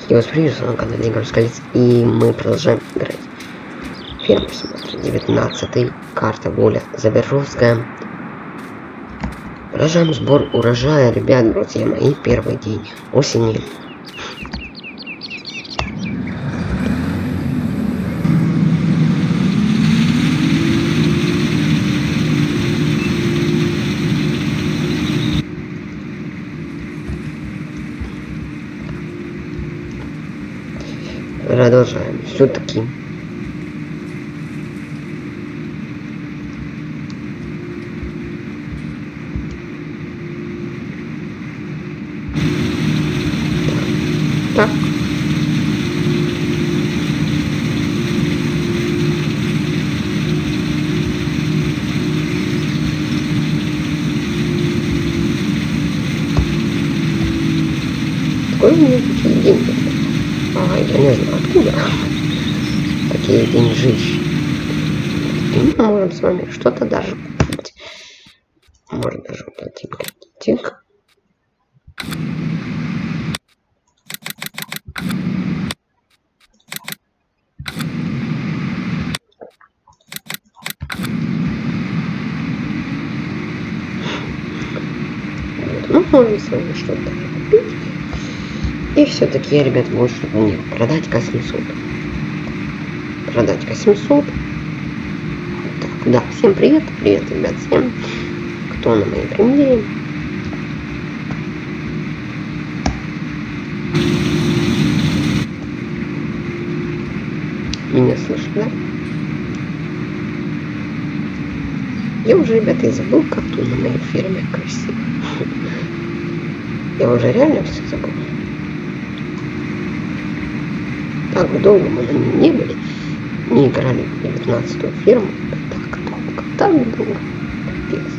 И вас приветствую на канале Игорь Скалец, и мы продолжаем играть. Фермер, смотри, 19-й, карта Воля, Заверовская. Продолжаем сбор урожая, ребят, друзья мои, первый день осени. Продолжаем. Все-таки так. Какой у меня такие деньги? Я не знаю откуда такие деньжищи. И мы можем с вами что-то даже купить. Может даже уплатить кредитик. Мы можем с вами что-то купить. И все-таки я, ребят, вот что планирую. Продать 800. Продать 800. Так, да, всем привет. Привет, ребят, всем, кто на моей премьере. Меня слышно, да? Я уже, ребята, и забыл, как тут на моей ферме красиво. Я уже реально все забыл. Так долго мы на ней не были, не играли в 19-ю ферму. Так долго. Капец.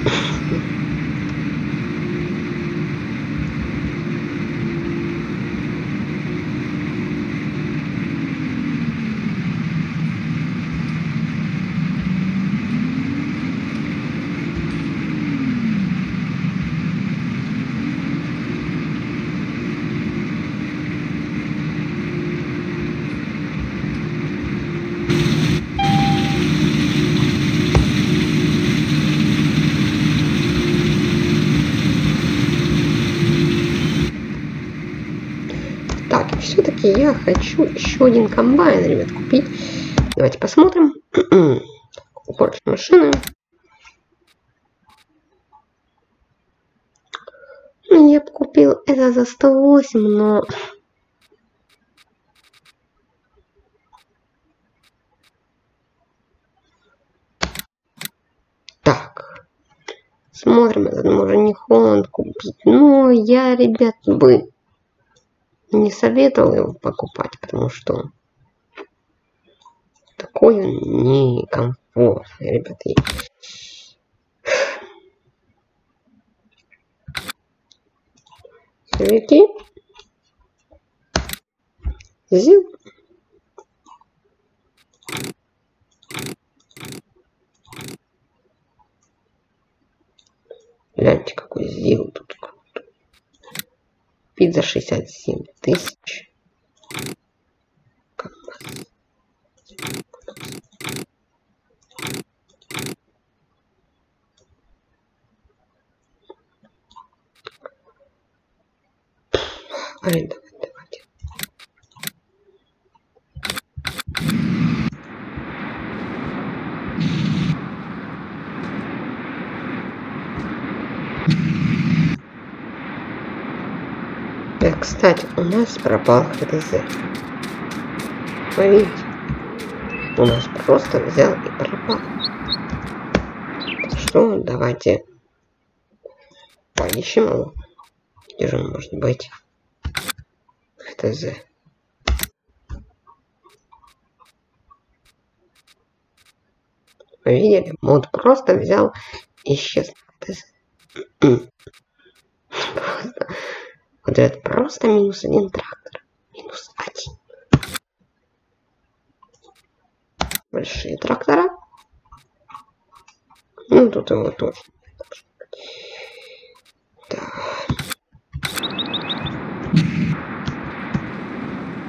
Все-таки я хочу еще один комбайн, ребят, купить. Давайте посмотрим. Уборочные машины. Я бы купил это за 108, но... Так. Смотрим, этот можно не Холланд купить. Но я, ребят, бы... не советовал его покупать, потому что такой он некомфортный, ребята. Севики. Зил. Гляньте, какой зил тут. Пицца 67 тысяч. Давайте. Кстати, у нас пропал ХТЗ. Вы видите? У нас просто взял и пропал. Что, давайте поищем его. Где же он может быть? ХТЗ. Вы видели? Мод просто взял и исчез. Вот это просто -1 трактор. -1. Большие трактора. Ну, тут его тоже. Так.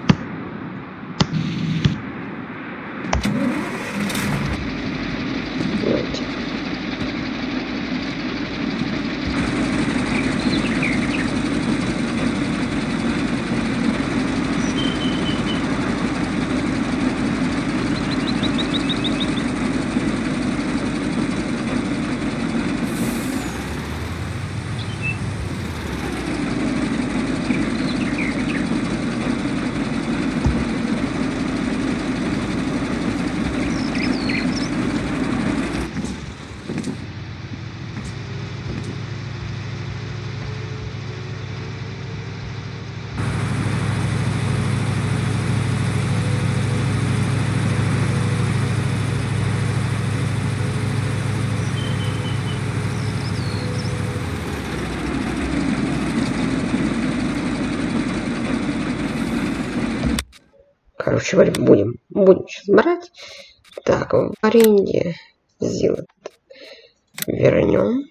Короче говоря, будем сейчас брать. Так, в аренде сделать. Вернем.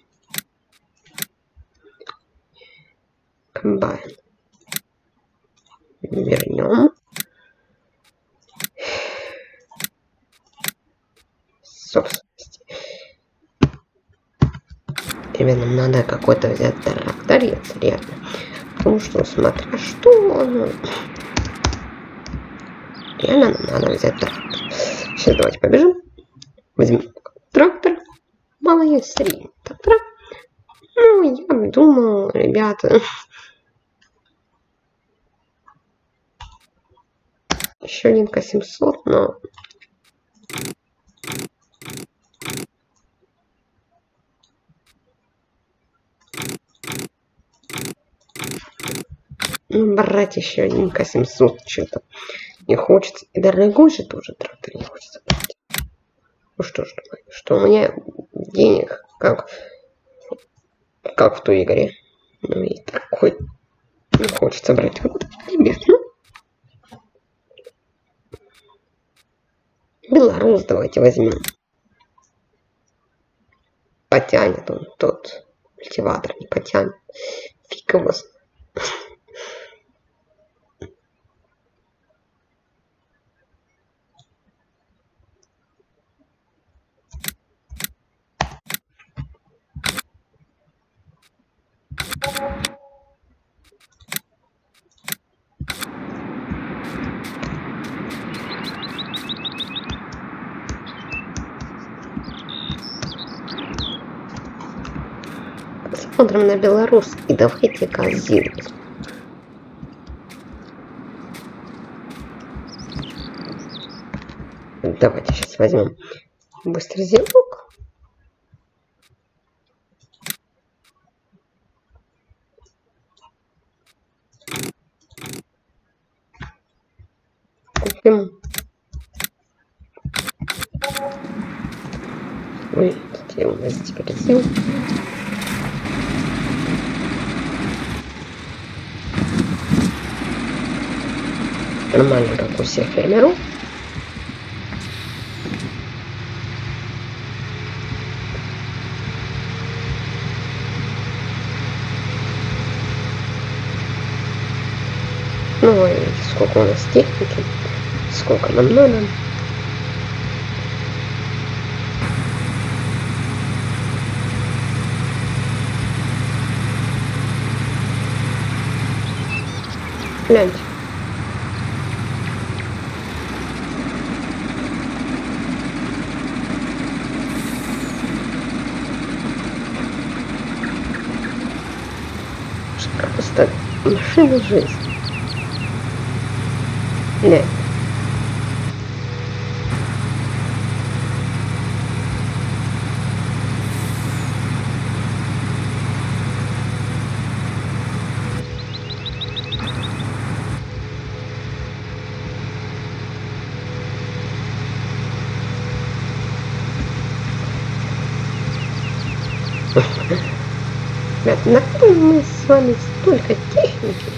Комбайн. Вернем. Собственности. Ребят, нам надо какой-то взять тракторец, реально. Потому что, смотря что, ну, реально нам надо взять трактор. Сейчас давайте побежим. Возьмем трактор. Мало есть средний трактор. Ну, я думаю, ребята, еще один К700, но брать еще один К700 что-то не хочется. И дорогой же тоже трактор не хочется брать. Ну что ж, что у меня денег как в той игре. Ну и такой не хочется брать. Вот, ребят, ну. Белорус давайте возьмем. Потянет он тот культиватор, не потянет. Фиг его знает. Смотрим на Беларусь и давайте газировать. Давайте сейчас возьмем быстрый зелок. Купим. Ой, где у нас теперь зелок? Нормально, как у всех фермеров. Ну, и сколько у нас техники, сколько нам надо. Гляньте. Просто машина жизни. Нет. Ребят, накрыли мы с вами столько техники.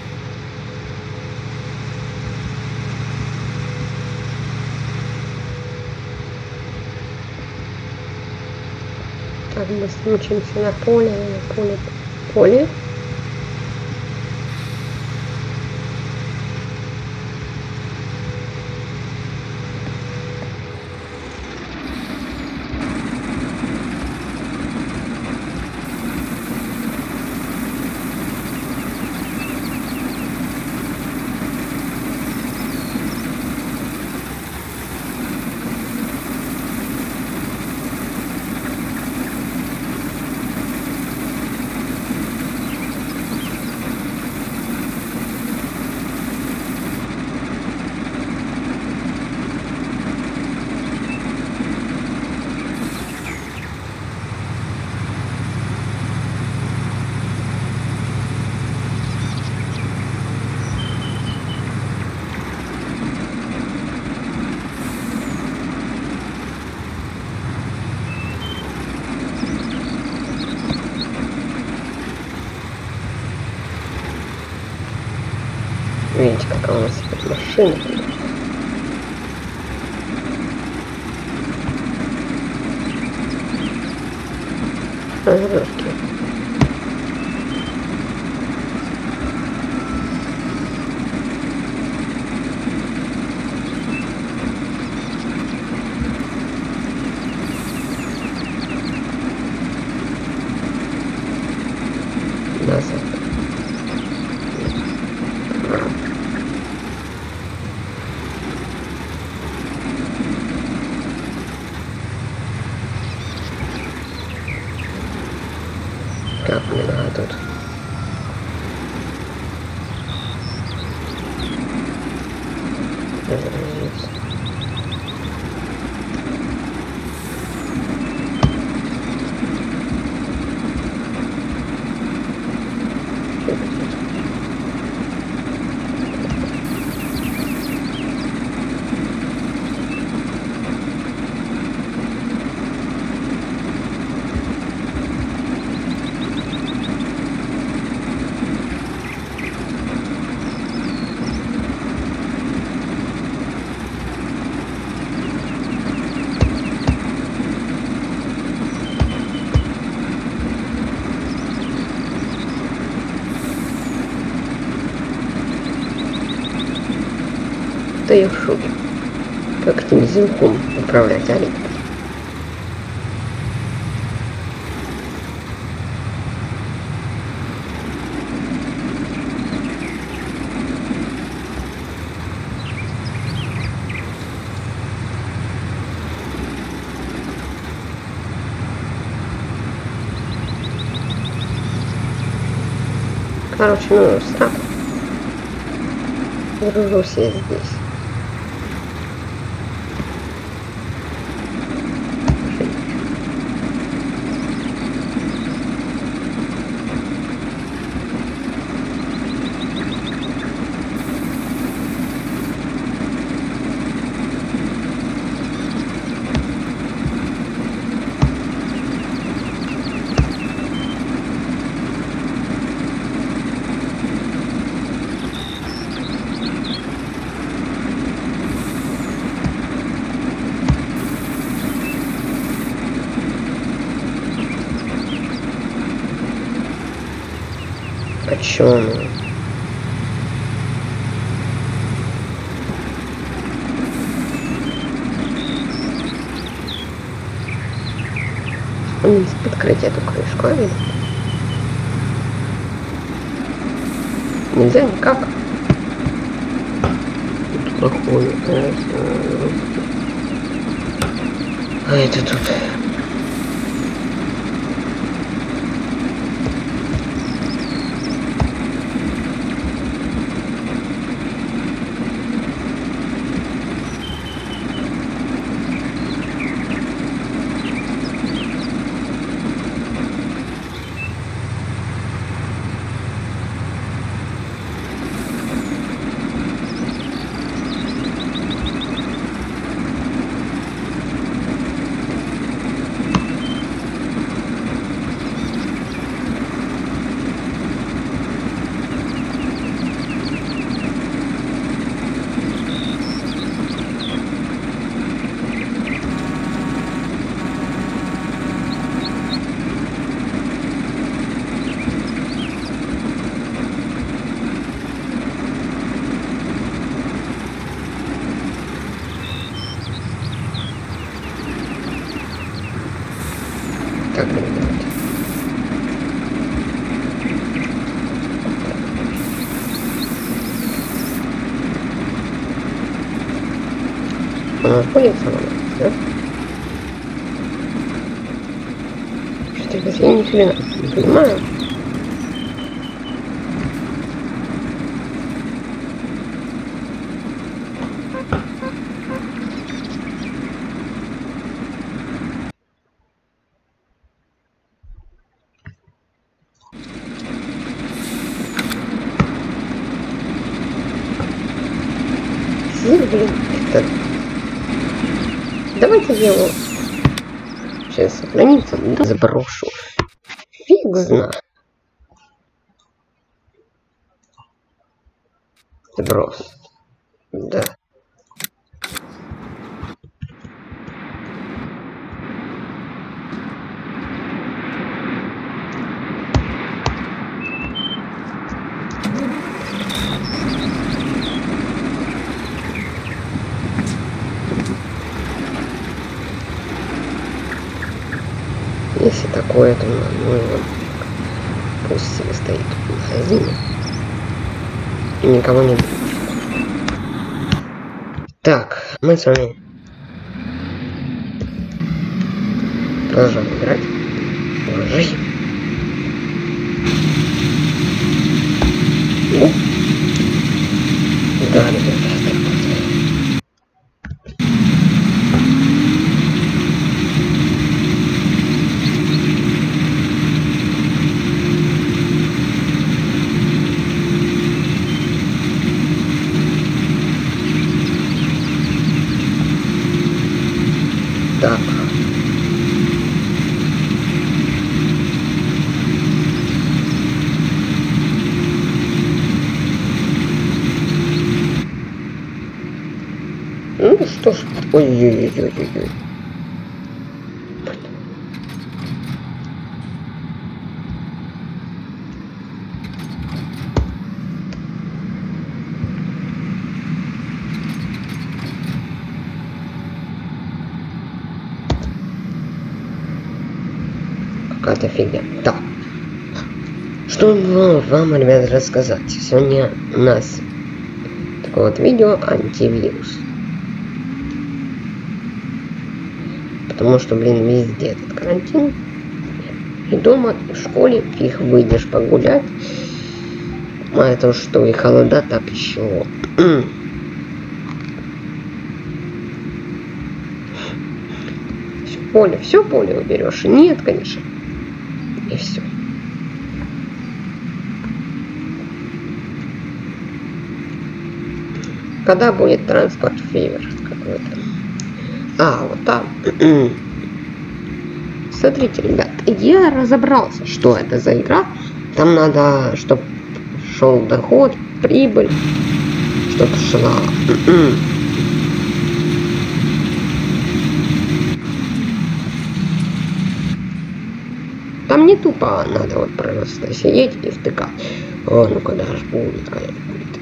Так, мы случимся на поле. Видите, какая у нас теперь машина. Так, мне надо тут. Разразиться. Да я в шоке. Как этим языком управлять олень? Короче, ну, сразу. Гружусь я здесь. О чем? Подкрыть эту крышку, а видно? Нельзя никак. Тут плохой. А это тут. Как это делать? Он находится на нас, да? Что-то я ни хрена не понимаю. Блин, это... Давайте я его сейчас сохранится, да, заброшу. Фиг знает. Заброс. Да. Если такое, то ну его пусть себе стоит в магазине и никого не будет. Так, мы с вами продолжаем играть в жизнь. Что ж? Ой-ой-ой-ой-ой. Какая-то фигня. Так. Что вам, ребят, рассказать? Сегодня у нас такое вот видео антивирус. Потому что, блин, везде этот карантин. И дома, и в школе, фиг выйдешь погулять. А это что, и холода, так еще. Все поле уберешь. Нет, конечно. И все. Когда будет транспорт фивер какой-то? А, вот там. Смотрите, ребят, я разобрался, что это за игра. Там надо, чтобы шел доход, прибыль, чтобы шла. Там не тупо надо вот просто сидеть и втыкать. О, ну когда же будет, когда же будет.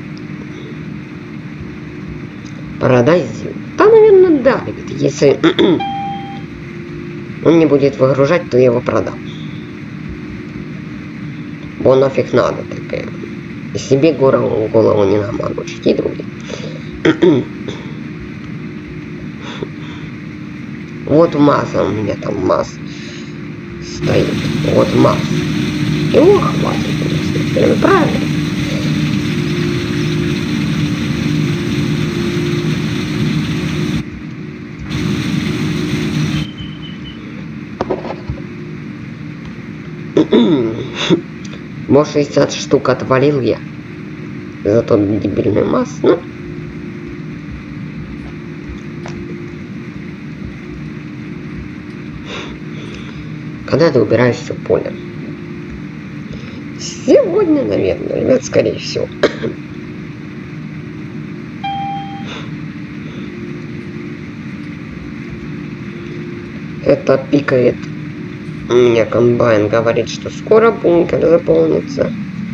Продай зим. Да, наверное, да, ребят. Если он не будет выгружать, то я его продам. Бо нафиг надо такое. И себе голову не намагучить, и другим. Вот масса у меня там масса стоит. Вот масса. Его хватит, конечно. Правильно. Может, 60 штук отвалил я за тот дебильный масс, ну. Когда ты убираешь все поле? Сегодня, наверное, ребят, скорее всего. Это пикает. У меня комбайн говорит, что скоро бункер заполнится.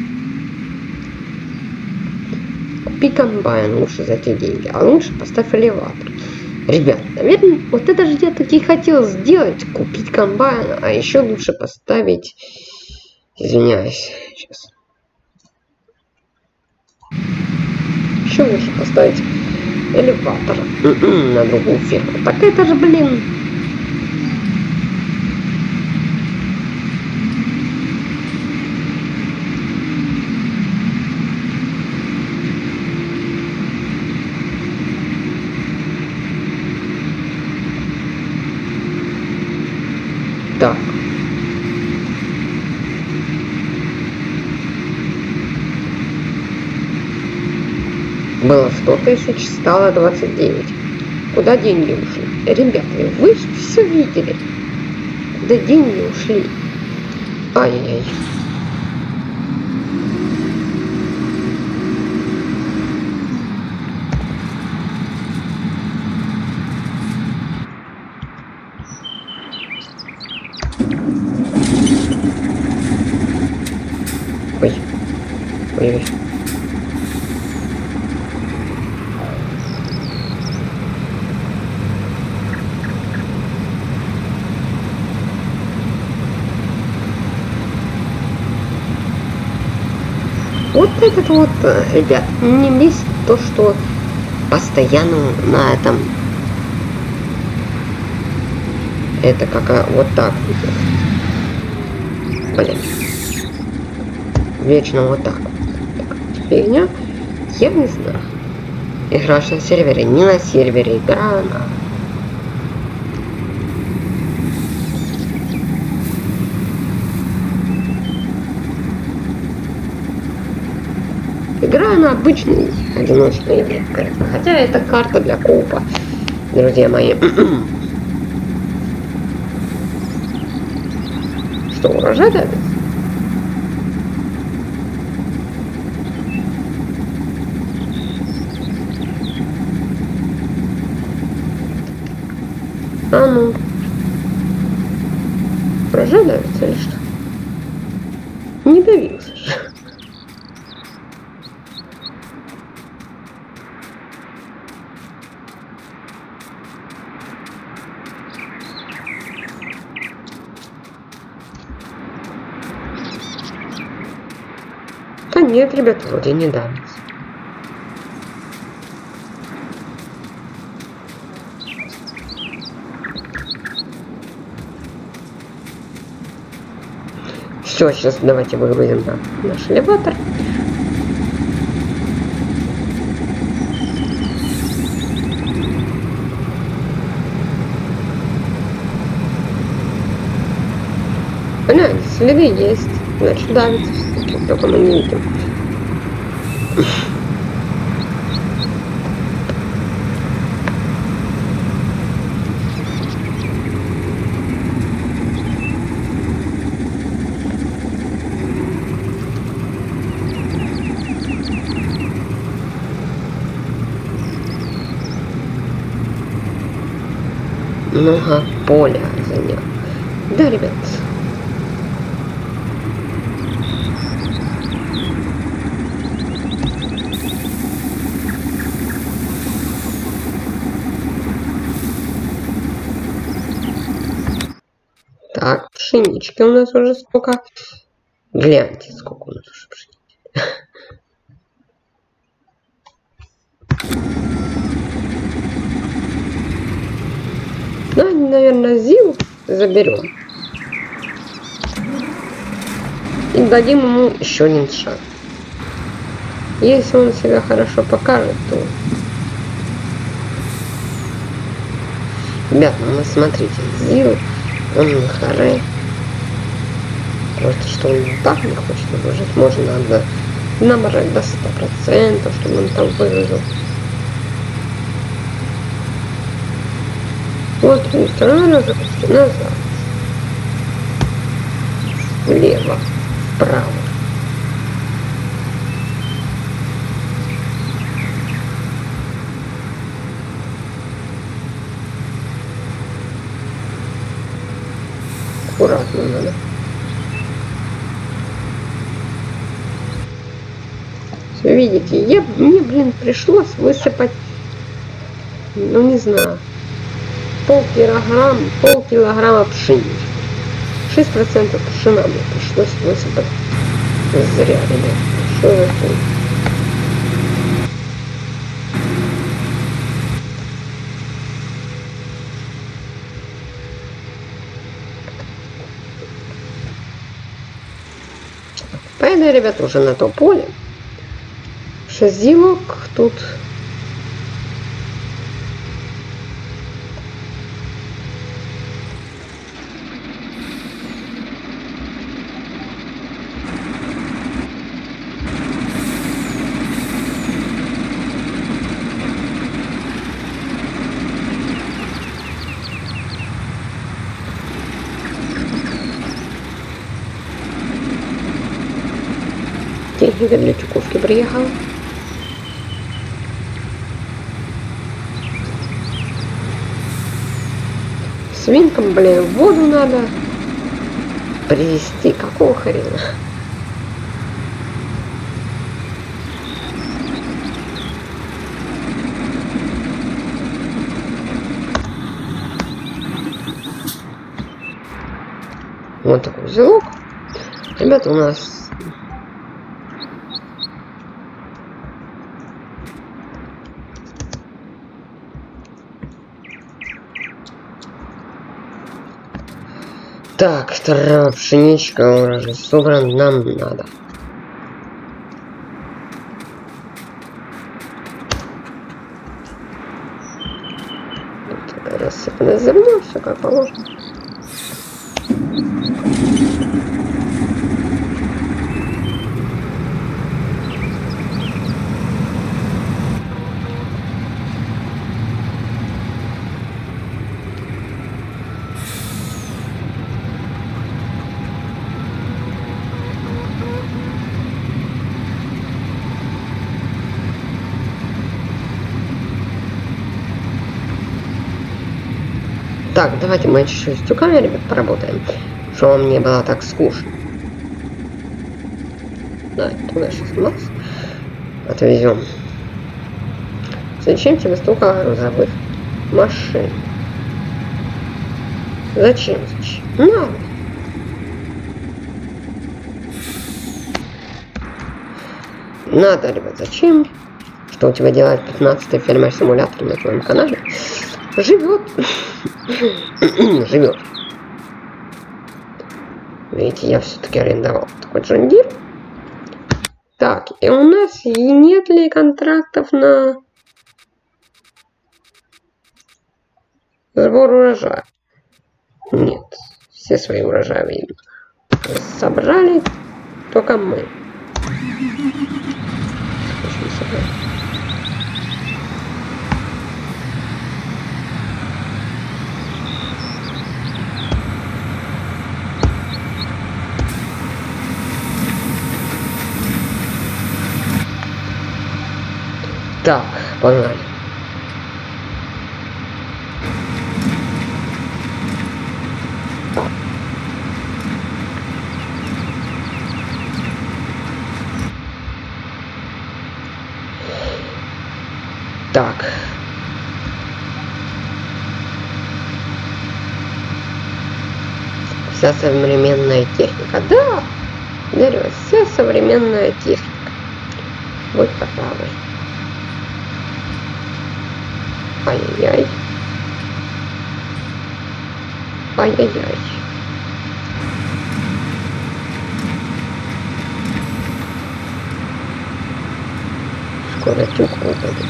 Купи комбайн лучше за те деньги, а лучше поставь элеватор. Ребят, наверное, вот это же я таки хотел сделать, купить комбайн, а еще лучше поставить, извиняюсь, сейчас. Еще лучше поставить элеватор на другую ферму. Так это же, блин. Так. Было 100 тысяч, стало 29. Куда деньги ушли? Ребята, вы же все видели. Куда деньги ушли? Ай-яй-яй. Ой. Вот этот вот, ребят, мне бесит то, что постоянно на этом, это как вот так, блин, вечно вот так, фигня, я не знаю, играешь на сервере, не на сервере, игра на... Играю на обычный одиночный игре, хотя это карта для коупа, друзья мои. Что, урожай дали? А ну. Прожа давится или что? Не давился же. Да нет, ребята, вроде не давится. Все, сейчас давайте выгрузим наш элеватор. Понятно, следы есть. Значит, давится все-таки, только мы не видим. Много поля занял. Да, ребят. Так, пшенички у нас уже сколько. Гляньте, сколько у нас уже пшенички. Ну, наверное, Зил заберем. И дадим ему еще один шанс. Если он себя хорошо покажет, то... Ребята, ну смотрите, Зил, он на харе. Просто что он так не хочет выжить, можно надо набрать до 100%, чтобы он там выжил. Вот и второй раз запусти назад. Влево, вправо. Аккуратно надо. Все, видите, мне, блин, пришлось высыпать, ну не знаю, полкилограмма пшеницы. 6% пшена мне пришлось высыпать. Зря, ребят. Что за хрень? Поеду, ребят, уже на то поле. Шазилок тут. Техника для Чуковки приехал. Свинкам, блин, воду надо привезти. Какого хрена? Вот такой узелок. Ребята, у нас так, вторая пшеничка уже собрана, нам надо. Рассыпанное зерно, все как положено. Так, давайте мы еще с тюками, ребят, поработаем. Чтобы вам не было так скучно. Да, туда сейчас у нас отвезем. Зачем тебе столько грузовых машин? Зачем? Надо. Надо, ребят, зачем? Что у тебя делает 15-й фермер-симулятор на твоем канале? Живет. Живет. Видите, я все-таки арендовал такой John Deere. Так, и у нас нет ли контрактов на сбор урожая? Нет. Все свои урожаи, видно, собрали, только мы. Так, погнали. Так. Вся современная техника. Да, дерево, вся современная техника. Вот правый. Ай-яй-яй. Ай-яй-яй. Скоро тюк выпадет.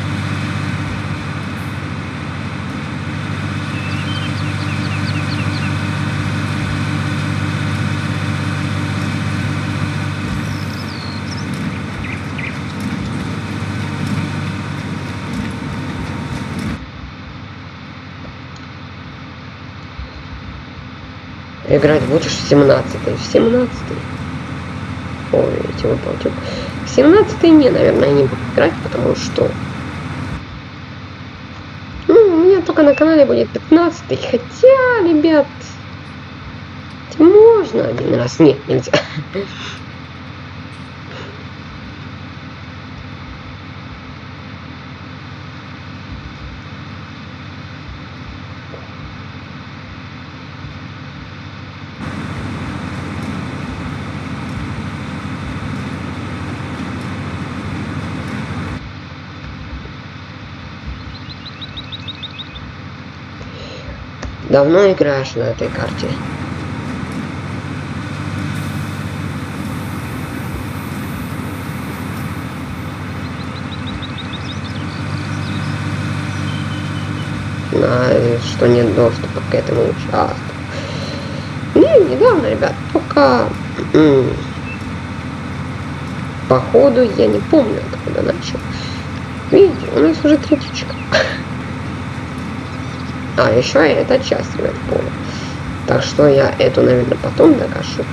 Играть будешь в 17-й? В 17-й? Ой, видите, выпал тюк. В 17-й не, наверное, не буду играть, потому что... Ну, у меня только на канале будет 15-й. Хотя, ребят... Можно один раз. Нет, нельзя. Давно играешь на этой карте? Что нет доступа к этому участку. Не, недавно, ребят, только походу я не помню, когда начал. Видите, у нас уже третичка. А, еще и эта часть, ребят, понял. Так что я эту, наверное, потом докажу.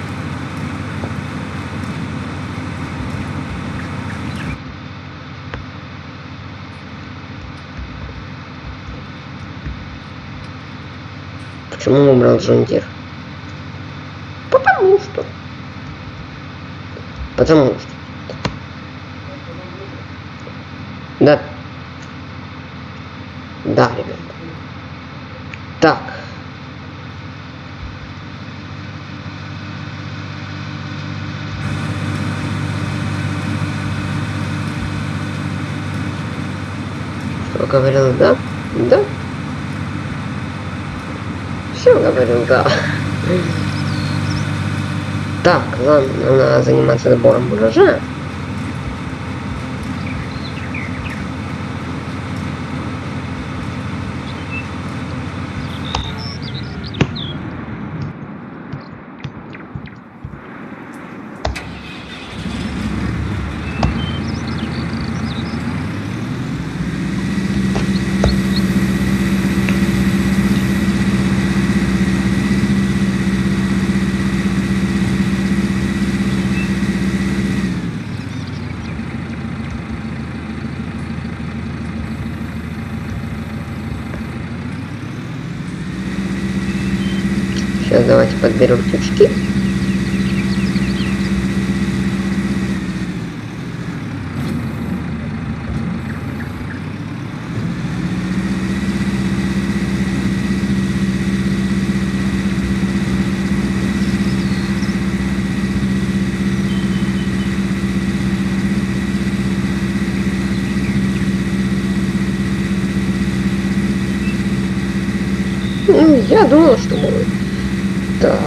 Почему выбрал John Deere? Потому что. Да. Да, ребят. Так. Что говорил, да? Да. Все говорил, да. Так, ладно, надо заниматься сбором урожая. давайте подберем тючки. Ну, я думал, что будет. Так.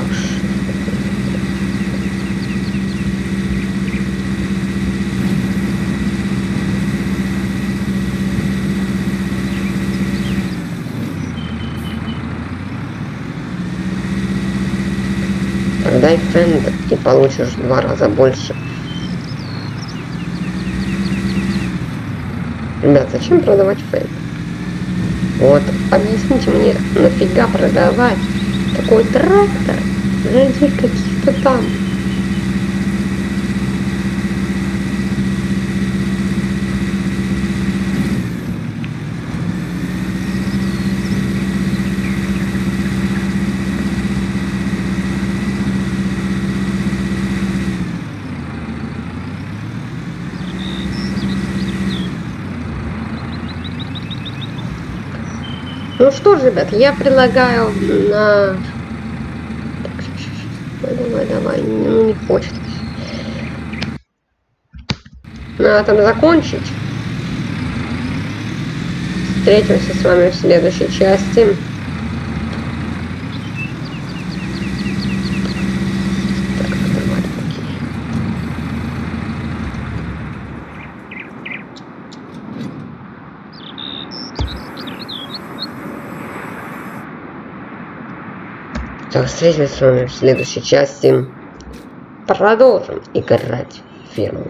Продай фендер и получишь в 2 раза больше. Ребят, зачем продавать фендер? Вот, объясните мне, нафига продавать такой трактор ради каких-то там. Ну что ж, ребят, я предлагаю на... Так, давай, ну не хочет. На этом закончить. Встретимся с вами в следующей части. Так, встретимся с вами в следующей части. Продолжим играть в ферму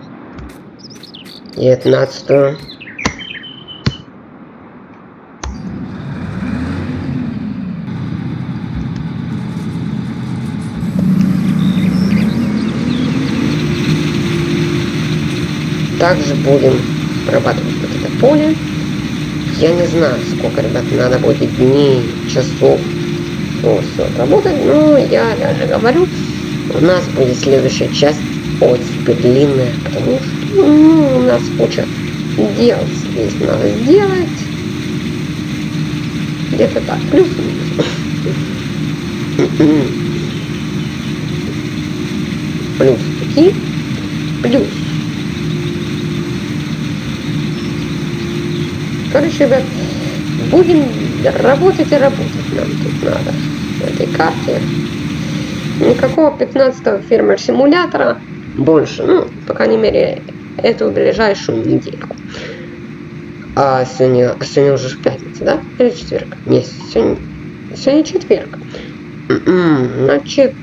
19-ю. Также будем прорабатывать вот это поле. Я не знаю, сколько, ребят, надо будет дней, часов все работать, но я даже говорю, у нас будет следующая часть очень длинная, потому что у нас куча дел здесь надо сделать. Где-то так, плюс-минус. Плюс такие, плюс. Короче, ребят, будем работать и работать нам тут надо в этой карте. Никакого 15-го фермер-симулятора больше, ну, по крайней мере, эту ближайшую недельку. А сегодня уже пятница, да? Или четверг? Нет, сегодня четверг. Значит,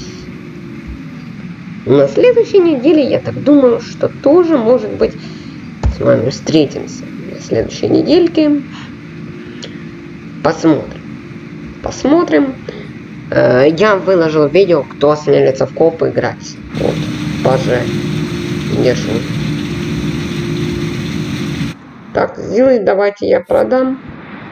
на следующей неделе, я так думаю, что тоже, может быть, с вами встретимся на следующей недельке. Посмотрим. Я выложил видео, кто осмелится в коп играть. Вот, поже. Держу. Так, сделай, давайте я продам.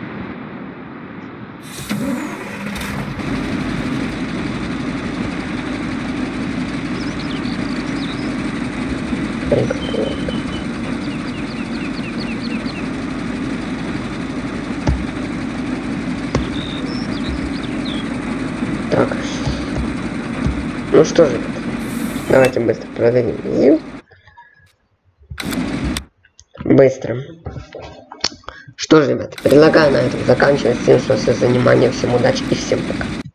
Так. Ну что же, давайте быстро продадим ЗИЛ. Быстро. Что же, ребят, предлагаю на этом заканчивать. Всем спасибо за внимание, всем удачи и всем пока.